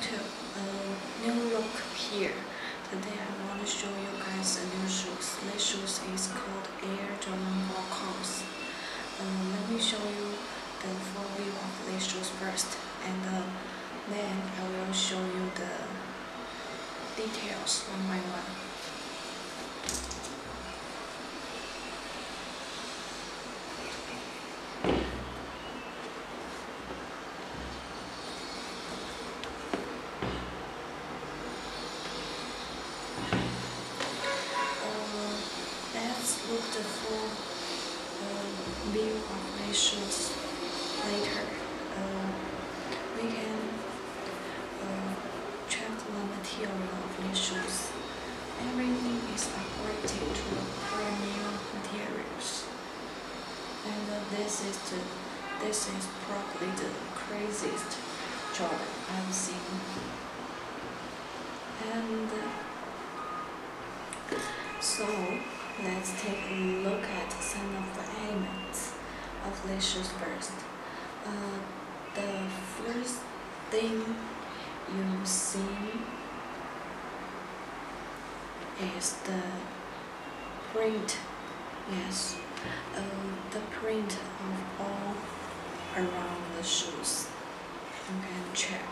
to a new look here. Today I want to show you guys a new shoes. This shoes is called Air Jordan 4 Combs. Let me show you the full view of these shoes first, and then I will show you the details one by one. Let's look the full view of these shoes later. We can check the material of these shoes. Everything is upgraded to premium materials, and this is probably the craziest Jordan I've seen. And so let's take a look at some of the elements of these shoes first. The first thing you see is the print. Yes, the print of all around the shoes. You can check.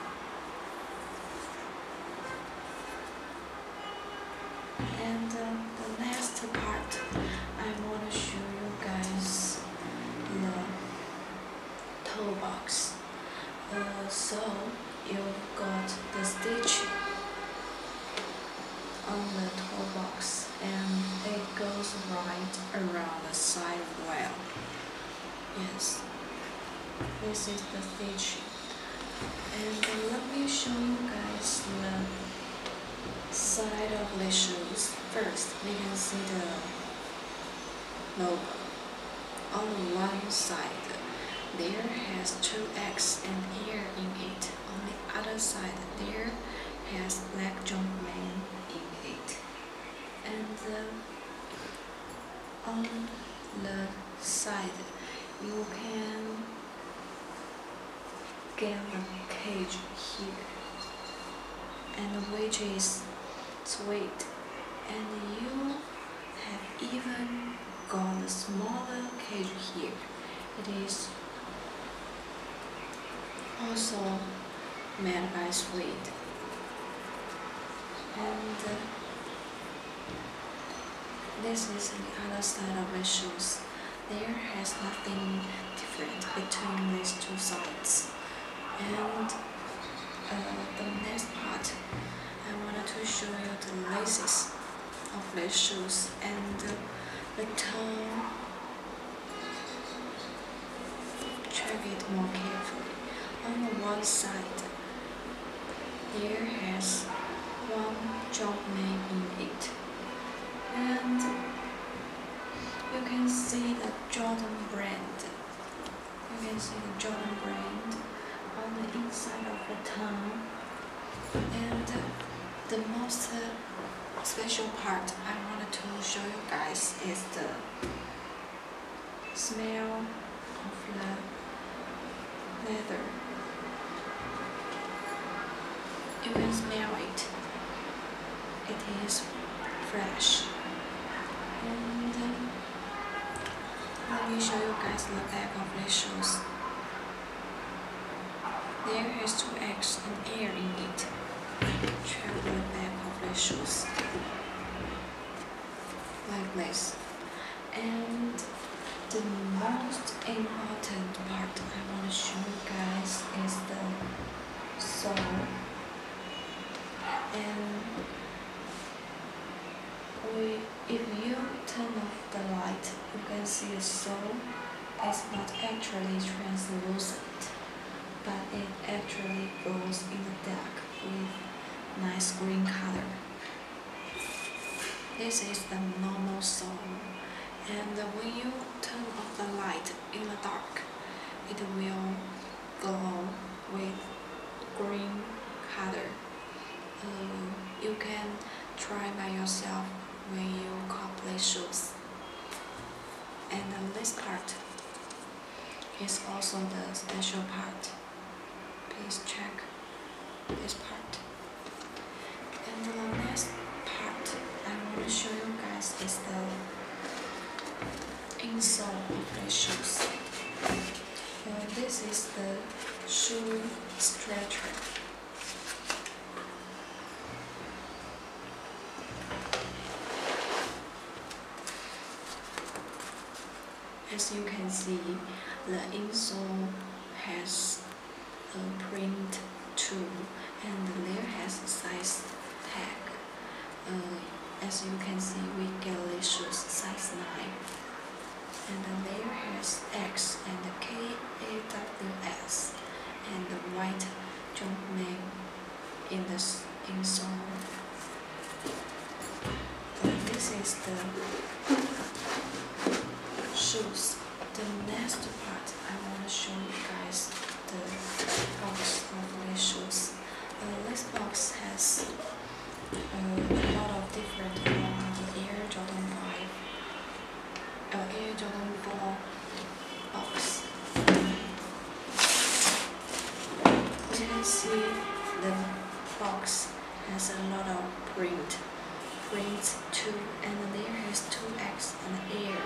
And the next part, I want to show you guys the toe box. So you've got the stitch on the toe box, and it goes right around the side well. Yes, this is the stitch. And let me show you guys the side of the shoes. First, we can see the logo. On one side, there has 2X and air in it. On the other side, there has black Jumpman in it. And on the side, you can get a cage here, and which is sweet. And you have even got a smaller cage here. It is also made by Suede. And this is the other side of the shoes. There has nothing different between these two sides. And the next part, I wanted to show you the laces of the shoes and the toe. Check it more carefully. On the one side, there has one Jumpman in it, and you can see the Jordan brand. You can see the Jordan brand on the inside of the toe. And the most special part I wanted to show you guys is the smell of the leather. You can smell it. It is fresh. And let me show you guys the back of these shoes. There has 2X and air in it. Check the back of the shoes like this. And the most important part I want to show you guys is the sole. And if you turn off the light, you can see the sole is not actually translucent, but it actually glows in the dark with nice green color. This is the normal sole, and when you turn off the light in the dark, it will glow with green color. You can try by yourself when you copy shoes. And this part is also the special part. Please check. this part. And the next part I want to show you guys is the insole of the shoes. This is the shoe stretcher. As you can see, the insole has a print too, and there has a size tag. As you can see, we get the shoes size 9, and there has X and KAWS, and the white Jumpman in the insole. This is the shoes. The next part I want to show you guys the box of the shoes. This box has a lot of different from the Air Jordan 5, Air Jordan 4 box. You can see the box has a lot of prints too, and there has 2X and Air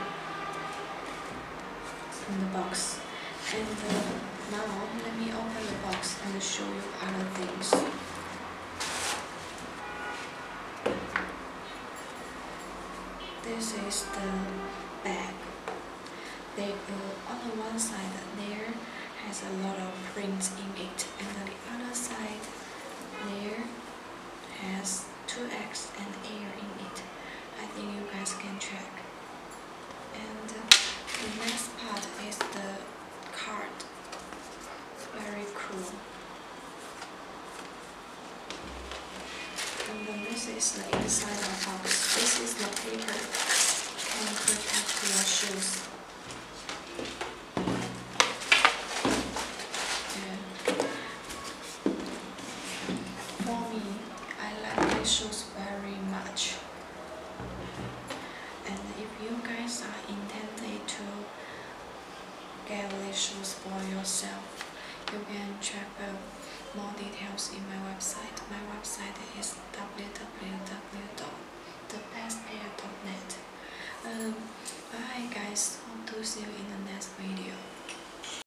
in the box. And now let me open the box and show you other things. This is the bag. On the one side there has a lot of prints in it, and on the other side there has 2X and Air in it. I think you guys can check. And the next part is the card. Very cool. And then this is the inside of the box. This is the paper can protect your shoes. Yeah. For me, I like these shoes very much. And if you guys are intended to get these shoes for yourself, you can check out more details in my website. My website is www.thebestair.net. Bye guys, hope to see you in the next video.